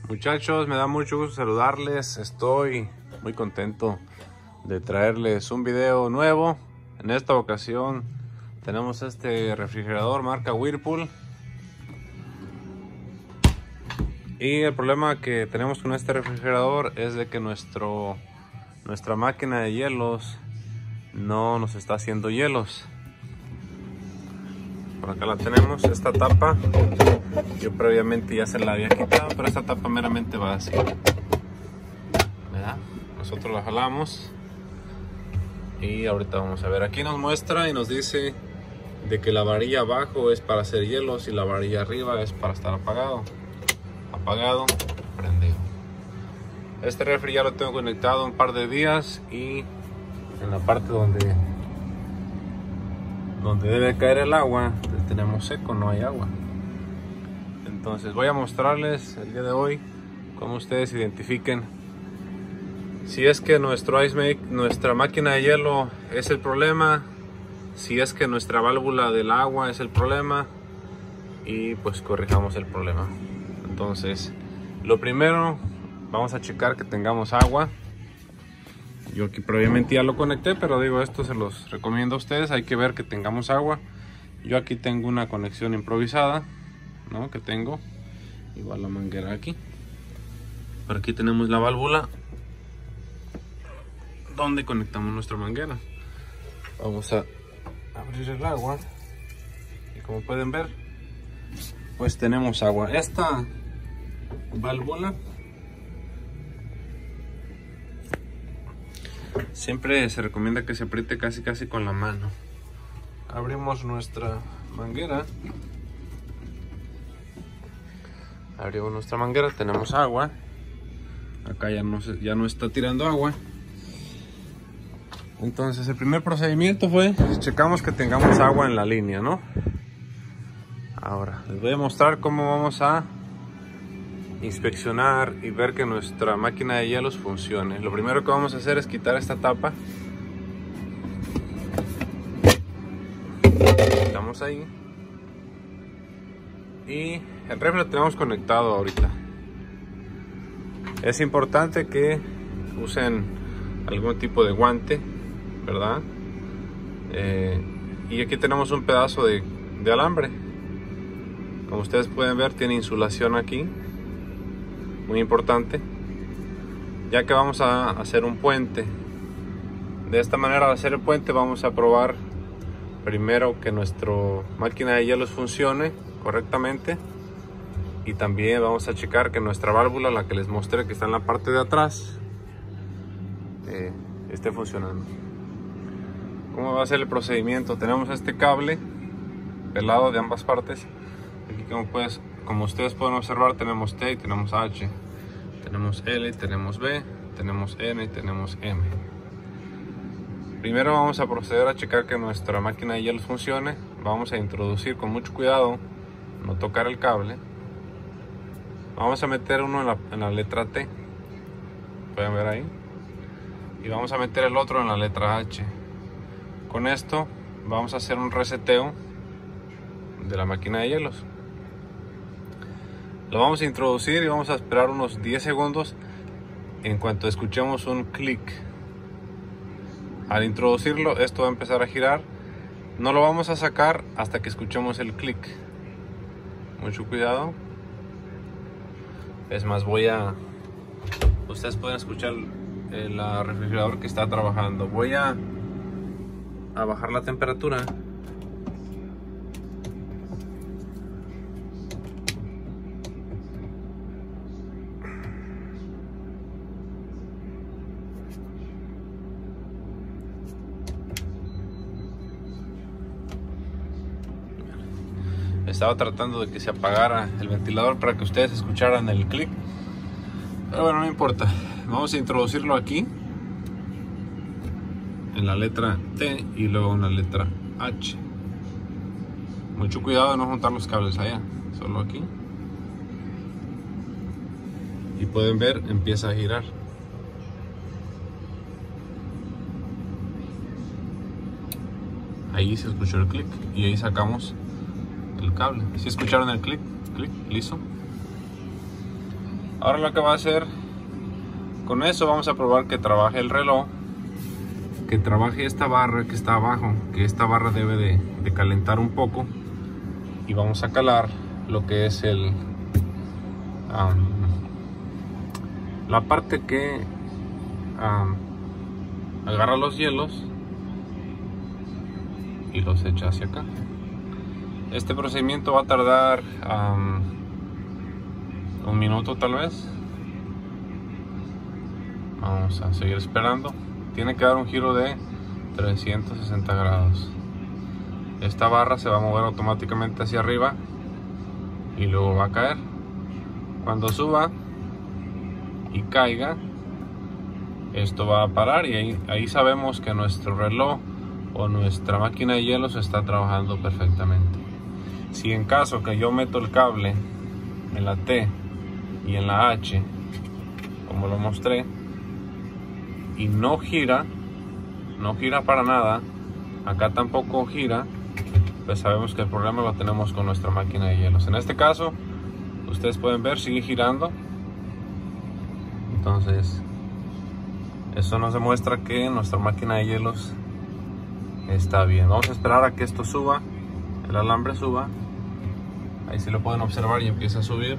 Muchachos, me da mucho gusto saludarles. Estoy muy contento de traerles un video nuevo. En esta ocasión tenemos este refrigerador marca Whirlpool. Y el problema que tenemos con este refrigerador es de que nuestra máquina de hielos no nos está haciendo hielos. Por acá la tenemos, esta tapa. Yo previamente ya se la había quitado, pero esta tapa meramente va así, ¿verdad? Nosotros la jalamos y ahorita vamos a ver. Aquí nos muestra y nos dice de que la varilla abajo es para hacer hielos y la varilla arriba es para estar apagado. Apagado, prendido. Este refri ya lo tengo conectado un par de días y en la parte donde debe caer el agua tenemos seco, no hay agua. Entonces voy a mostrarles el día de hoy cómo ustedes identifiquen si es que nuestra máquina de hielo es el problema, si es que nuestra válvula del agua es el problema, y pues corrijamos el problema. Entonces, lo primero, vamos a checar que tengamos agua. Yo aquí previamente ya lo conecté, pero digo, esto se los recomiendo a ustedes. Hay que ver que tengamos agua. Yo aquí tengo una conexión improvisada, ¿no? Que tengo igual la manguera aquí. Por aquí tenemos la válvula donde conectamos nuestra manguera. Vamos a abrir el agua y como pueden ver, pues tenemos agua. Esta válvula siempre se recomienda que se apriete casi con la mano. Abrimos nuestra manguera. Abrimos nuestra manguera, tenemos agua. Acá ya no está tirando agua. Entonces el primer procedimiento fue checamos que tengamos agua en la línea, ¿no? Ahora les voy a mostrar cómo vamos a inspeccionar y ver que nuestra máquina de hielos funcione. Lo primero que vamos a hacer es quitar esta tapa. Quitamos ahí. Y el refri lo tenemos conectado ahorita. Es importante que usen algún tipo de guante, ¿verdad? Y aquí tenemos un pedazo de alambre. Como ustedes pueden ver, tiene insulación aquí, muy importante, ya que vamos a hacer un puente. De esta manera, al hacer el puente, vamos a probar primero que nuestra máquina de hielos funcione correctamente, y también vamos a checar que nuestra válvula, la que les mostré que está en la parte de atrás, esté funcionando. ¿Cómo va a ser el procedimiento? Tenemos este cable pelado de ambas partes. Aquí como ustedes pueden observar, tenemos T y tenemos H, tenemos L, tenemos B, tenemos N y tenemos M. Primero vamos a proceder a checar que nuestra máquina de hielos funcione. Vamos a introducir con mucho cuidado, no tocar el cable. Vamos a meter uno en la letra T, pueden ver ahí, y vamos a meter el otro en la letra H. Con esto vamos a hacer un reseteo de la máquina de hielos. Lo vamos a introducir y vamos a esperar unos 10 segundos. En cuanto escuchemos un clic, al introducirlo, esto va a empezar a girar. No lo vamos a sacar hasta que escuchemos el clic. Mucho cuidado. Es más, ustedes pueden escuchar el refrigerador que está trabajando. Voy a bajar la temperatura. Estaba tratando de que se apagara el ventilador para que ustedes escucharan el clic, pero bueno, no importa. Vamos a introducirlo aquí en la letra T y luego en la letra H. Mucho cuidado de no juntar los cables allá, solo aquí. Y pueden ver, empieza a girar. Ahí se escuchó el clic y ahí sacamos el cable. ¿Sí escucharon el clic? Clic, listo. Ahora lo que va a hacer con eso, vamos a probar que trabaje el reloj, que trabaje esta barra que está abajo, que esta barra debe de calentar un poco, y vamos a calar lo que es la parte que agarra los hielos y los echa hacia acá. Este procedimiento va a tardar un minuto tal vez. Vamos a seguir esperando. Tiene que dar un giro de 360 grados. Esta barra se va a mover automáticamente hacia arriba y luego va a caer. Cuando suba y caiga, esto va a parar, y ahí sabemos que nuestro reloj o nuestra máquina de hielos está trabajando perfectamente. Si en caso que yo meto el cable en la T y en la H, como lo mostré, y no gira para nada, acá tampoco gira, pues sabemos que el problema lo tenemos con nuestra máquina de hielos. En este caso, ustedes pueden ver, sigue girando. Entonces, eso nos demuestra que nuestra máquina de hielos está bien. Vamos a esperar a que esto suba, el alambre suba. Ahí sí lo pueden observar y empieza a subir.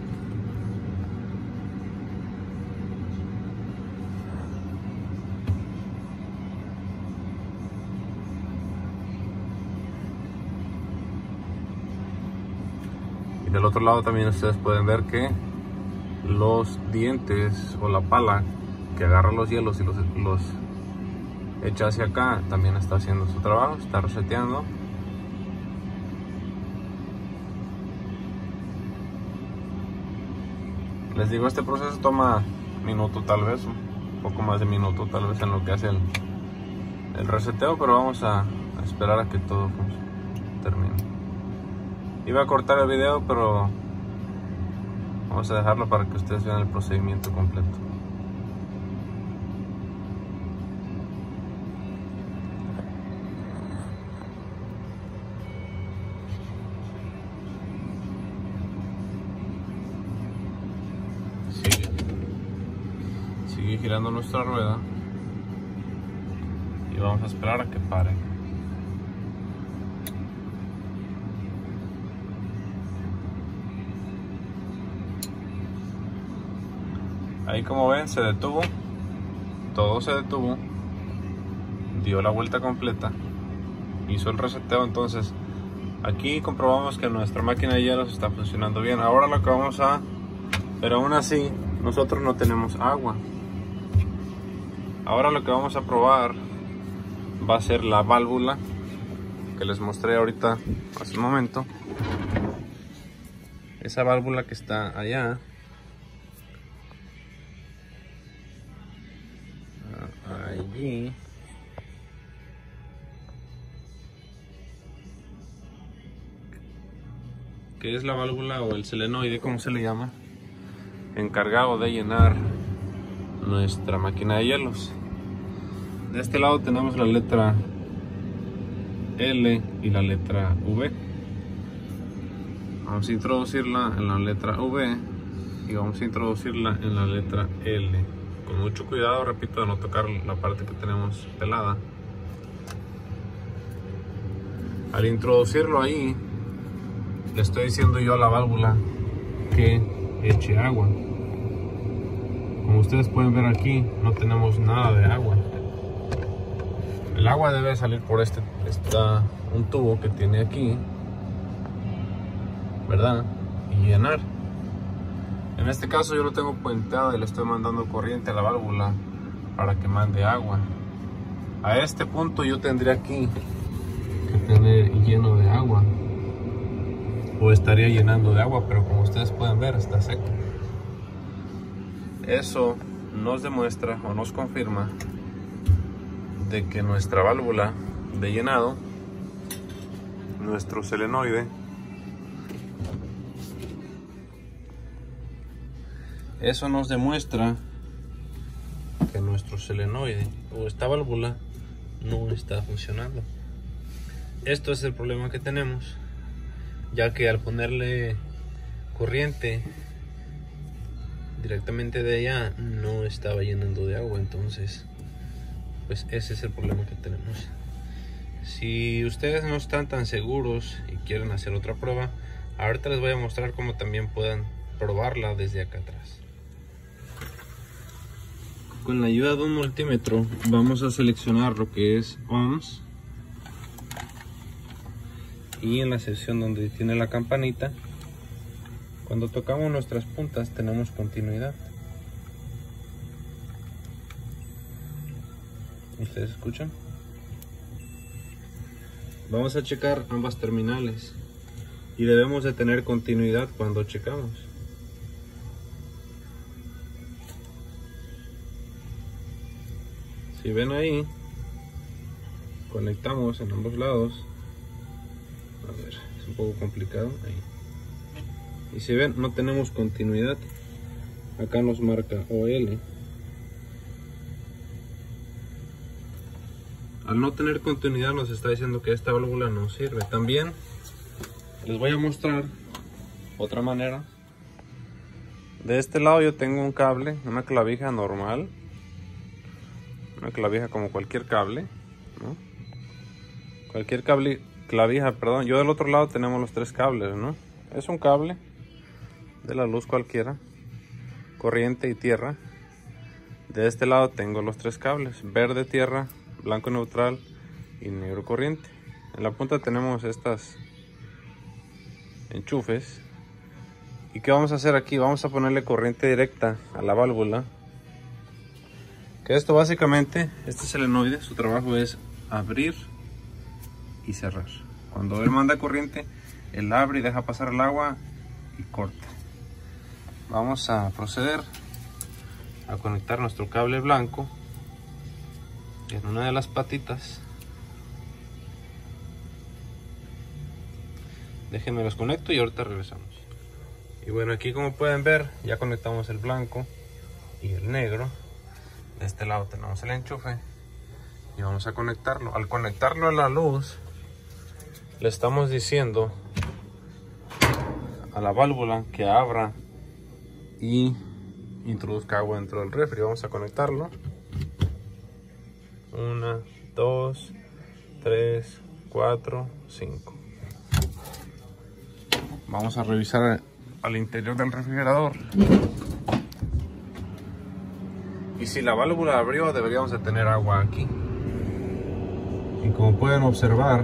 Y del otro lado también ustedes pueden ver que los dientes o la pala que agarra los hielos y los echa hacia acá también está haciendo su trabajo, está reseteando. Les digo, este proceso toma minuto, tal vez un poco más de minuto, tal vez, en lo que hace el reseteo, pero vamos a esperar a que todo termine. Iba a cortar el video, pero vamos a dejarlo para que ustedes vean el procedimiento completo. Sigue girando nuestra rueda y vamos a esperar a que pare. Ahí, como ven, se detuvo, todo se detuvo, dio la vuelta completa, hizo el reseteo. Entonces aquí comprobamos que nuestra máquina de hielos está funcionando bien. Ahora lo que vamos a, pero aún así nosotros no tenemos agua. Ahora lo que vamos a probar va a ser la válvula que les mostré ahorita hace un momento. Esa válvula que está allá, allí, que es la válvula o el solenoide, como se le llama, encargado de llenar nuestra máquina de hielos. De este lado tenemos la letra L y la letra V. Vamos a introducirla en la letra V y vamos a introducirla en la letra L. Con mucho cuidado, repito, de no tocar la parte que tenemos pelada. Al introducirlo ahí, le estoy diciendo yo a la válvula que eche agua. Como ustedes pueden ver aquí, no tenemos nada de agua. El agua debe salir por un tubo que tiene aquí, ¿verdad? Y llenar. En este caso yo lo tengo puenteado y le estoy mandando corriente a la válvula para que mande agua. A este punto yo tendría aquí que tener lleno de agua, o estaría llenando de agua, pero como ustedes pueden ver, está seco. Eso nos demuestra o nos confirma de que nuestra válvula de llenado, nuestro solenoide, eso nos demuestra que nuestro solenoide o esta válvula no está funcionando. Esto es el problema que tenemos, ya que al ponerle corriente directamente de allá no estaba llenando de agua, entonces pues ese es el problema que tenemos. Si ustedes no están tan seguros y quieren hacer otra prueba, ahorita les voy a mostrar cómo también puedan probarla desde acá atrás. Con la ayuda de un multímetro vamos a seleccionar lo que es ohms, y en la sección donde tiene la campanita, cuando tocamos nuestras puntas tenemos continuidad. ¿Ustedes escuchan? Vamos a checar ambas terminales y debemos de tener continuidad cuando checamos. Si ven ahí, conectamos en ambos lados. A ver, es un poco complicado ahí. Y si ven, no tenemos continuidad. Acá nos marca OL. Al no tener continuidad nos está diciendo que esta válvula no sirve. También les voy a mostrar otra manera. De este lado yo tengo un cable, una clavija normal. Una clavija como cualquier cable, ¿no? Cualquier clavija, perdón. Yo del otro lado tenemos los tres cables, ¿no? Es un cable de la luz cualquiera, corriente y tierra. De este lado tengo los tres cables, verde tierra, blanco neutral y negro corriente. En la punta tenemos estas enchufes. ¿Y qué vamos a hacer aquí? Vamos a ponerle corriente directa a la válvula. Que esto básicamente, este solenoide, su trabajo es abrir y cerrar. Cuando él manda corriente, él abre y deja pasar el agua y corta. Vamos a proceder a conectar nuestro cable blanco en una de las patitas. Déjenme los conecto y ahorita regresamos. Y bueno, aquí como pueden ver, ya conectamos el blanco y el negro. De este lado tenemos el enchufe y vamos a conectarlo. Al conectarlo a la luz, le estamos diciendo a la válvula que abra y introduzca agua dentro del refri. Vamos a conectarlo. 1, 2, 3, 4, 5. Vamos a revisar al interior del refrigerador. Y si la válvula abrió, deberíamos de tener agua aquí. Y como pueden observar,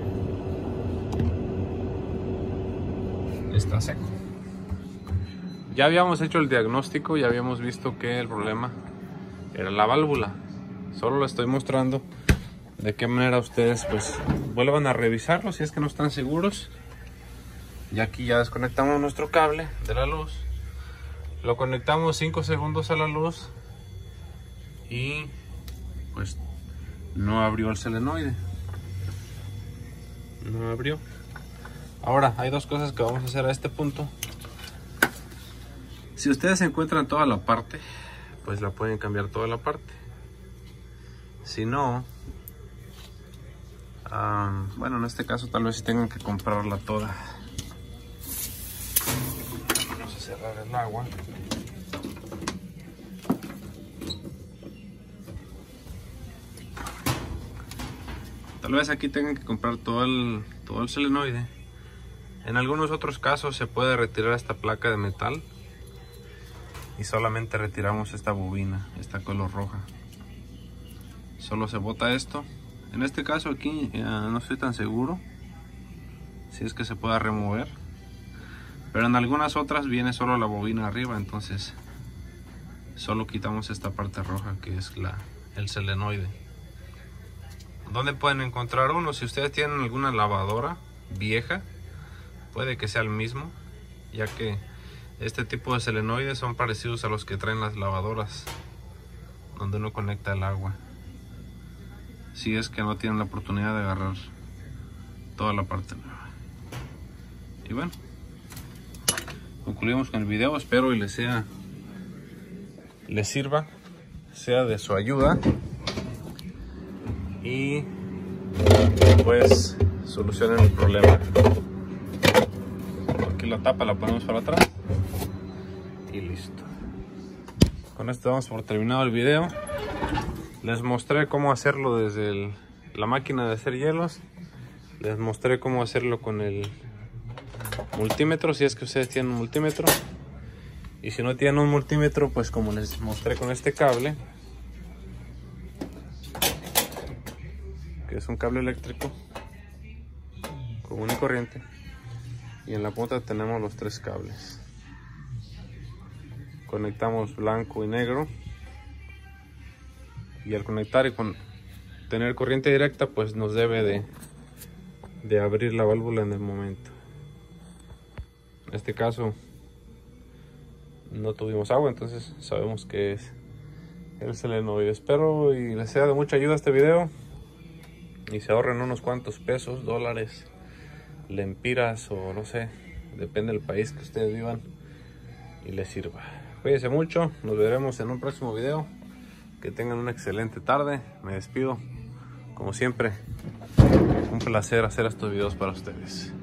está seco. Ya habíamos hecho el diagnóstico y habíamos visto que el problema era la válvula. Solo les estoy mostrando de qué manera ustedes pues vuelvan a revisarlo si es que no están seguros. Y aquí ya desconectamos nuestro cable de la luz. Lo conectamos 5 segundos a la luz. Y pues no abrió el solenoide. No abrió. Ahora hay dos cosas que vamos a hacer a este punto. Si ustedes encuentran toda la parte, pues la pueden cambiar toda la parte. Si no, bueno, en este caso tal vez sí tengan que comprarla toda. Vamos a cerrar el agua. Tal vez aquí tengan que comprar todo el solenoide. En algunos otros casos se puede retirar esta placa de metal y solamente retiramos esta bobina, esta color roja. Solo se bota esto. En este caso aquí no estoy tan seguro si es que se pueda remover, pero en algunas otras viene solo la bobina arriba, entonces solo quitamos esta parte roja que es el solenoide. ¿Dónde pueden encontrar uno? Si ustedes tienen alguna lavadora vieja, puede que sea el mismo, ya que este tipo de solenoides son parecidos a los que traen las lavadoras, donde uno conecta el agua. Si es que no tienen la oportunidad de agarrar toda la parte nueva. Y bueno, concluimos con el video. Espero y les sirva, sea de su ayuda. Y pues solucionen el problema. Aquí la tapa la ponemos para atrás y listo. con esto damos por terminado el video. Les mostré cómo hacerlo desde la máquina de hacer hielos. Les mostré cómo hacerlo con el multímetro, si es que ustedes tienen un multímetro. Y si no tienen un multímetro, pues como les mostré con este cable, que es un cable eléctrico común y corriente, y en la punta tenemos los 3 cables. Conectamos blanco y negro, y al conectar y tener corriente directa, pues nos debe de abrir la válvula en el momento. En este caso no tuvimos agua, entonces sabemos que es el solenoide. Espero y les sea de mucha ayuda este video y se ahorren unos cuantos pesos, dólares, lempiras o no sé, depende del país que ustedes vivan, y les sirva. Cuídense mucho, nos veremos en un próximo video. Que tengan una excelente tarde. Me despido, como siempre, un placer hacer estos videos para ustedes.